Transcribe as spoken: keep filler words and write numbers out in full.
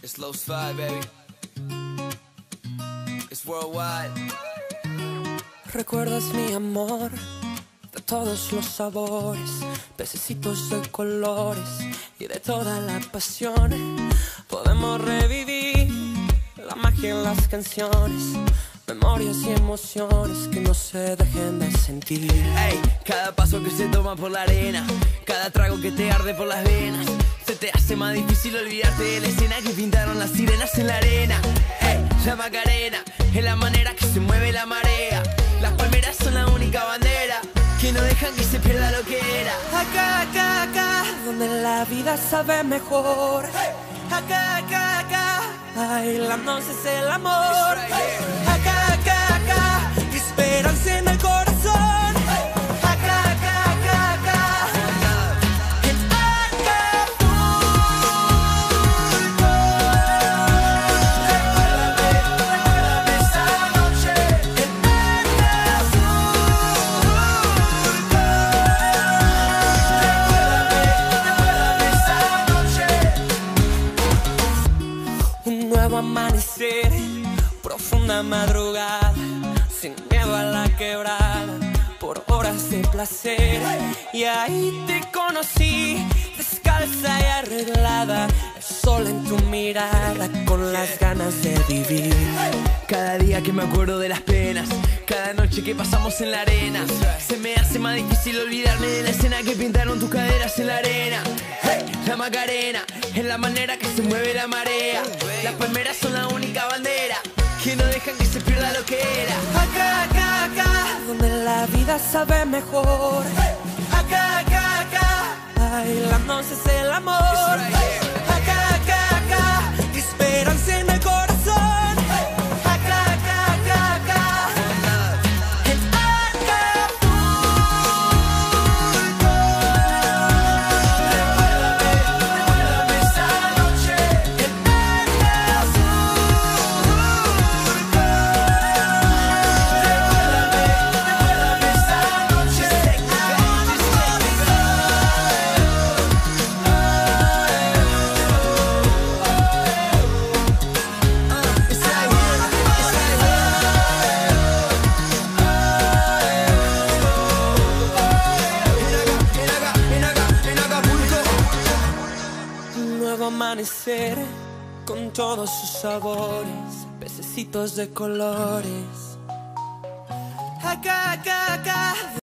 It's Los Five, baby. It's worldwide. Recuerdas mi amor de todos los sabores, pececitos de colores y de toda la pasión. Podemos revivir la magia en las canciones, memorias y emociones que no se dejen de sentir. Ey, cada paso que se toma por la arena, cada trago que te arde por las venas, se te hace más difícil olvidarte de la escena que pintaron las sirenas en la arena. Ey, la Macarena es la manera que se mueve la marea. Las palmeras son la única bandera que no dejan que se pierda lo que era. Acá, acá, acá, donde la vida sabe mejor. Acá, acá, acá, bailando es el amor. Acá, acá, acá, esperanza en el corazón. Acá, acá, acá, acá, en Acapulco. Recuérdame esa noche en un nuevo amanecer, profunda madrugada, sin miedo a la quebrada, por horas de placer. Y ahí te conocí, descalza y arreglada, el sol en tu mirada, con las ganas de vivir. Cada día que me acuerdo de las penas, cada noche que pasamos en la arena, se me hace más difícil olvidarme de la escena que pintaron tus caderas en la arena. Hey, la Macarena es la manera que se mueve la marea. Las palmeras son la única bandera que no dejan que se pierda lo que era. Acá, acá, acá, donde la vida sabe mejor. Acá, acá, acá, bailando es el amor. Acá, acá, acá, esperanza en el corazón. Acá, acá, acá, acá, en Acapulco. Recuérdame, recuérdame esa noche en Acapulco. Recuérdame, recuérdame esa noche en un nuevo amanecer con todos sus sabores, pececitos de colores. Acá, acá, acá.